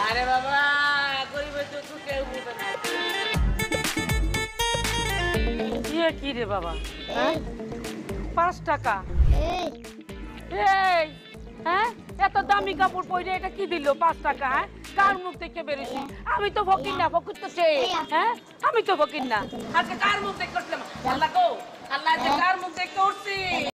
আরে বাবা গরিবের চোখ কেউ বুঝে না। কি রে বাবা, হ্যাঁ 5 টাকা? এই হ্যাঁ এত দামি কাপড় পরে এটা কি দিল 5 টাকা? হ্যাঁ কার মুখ দেখে বেরোছি? আমি তো ফকির না, ফকির তো সে। হ্যাঁ আমি তো ফকির না, আজকে কার মুখ দেখে করছিলাম? আল্লাহ গো আল্লাহ, কার মুখ দেখে উঠছি?